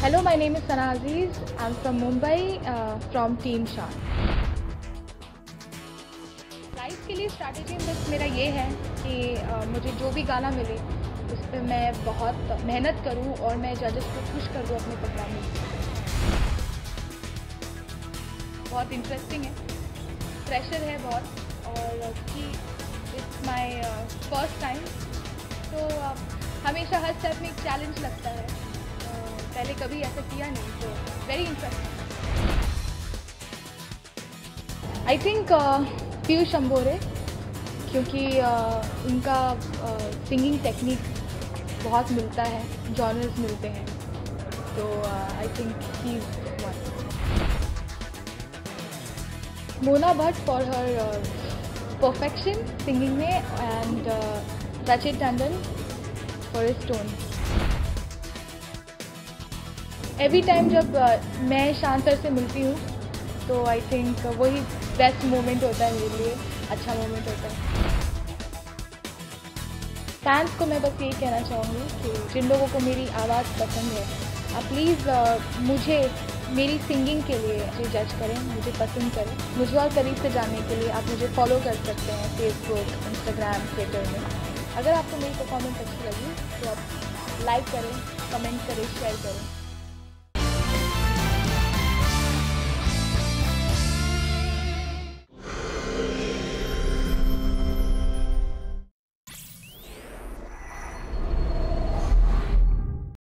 Hello, my name is Sana Aziz. I'm from Mumbai, from Team Shaan. Life के लिए strategy बस मेरा ये है कि मुझे जो भी गाना मिले उस पर मैं बहुत मेहनत करूं और मैं जजेस को खुश कर दूं अपने परफॉर्मेंस। बहुत इंटरेस्टिंग है, प्रेशर है बहुत, और कि इट्स माय फर्स्ट टाइम, तो हमेशा हर स्टेप में एक चैलेंज लगता है। पहले कभी ऐसा किया नहीं, तो very interesting. I think Piyush Ambore, क्योंकि उनका सिंगिंग टेक्निक बहुत मिलता है, जॉनर्स मिलते हैं, तो आई think he is one. Mona Bhatt for her perfection singing में, and Rachit Tandon for his tone. Every time जब मैं शान सर से मिलती हूँ तो आई थिंक वही बेस्ट मोमेंट होता है मेरे लिए, अच्छा मोमेंट होता है। फैंस को मैं बस यही कहना चाहूँगी कि जिन लोगों को मेरी आवाज़ पसंद है, आप प्लीज़ मुझे मेरी सिंगिंग के लिए मुझे जज करें, मुझे पसंद करें। मुझे और करीब से जानने के लिए आप मुझे फॉलो कर सकते हैं फेसबुक, इंस्टाग्राम, ट्विटर में। अगर आपको मेरी परफॉर्मेंस अच्छी लगी तो आप लाइक करें, कमेंट करें, शेयर करें।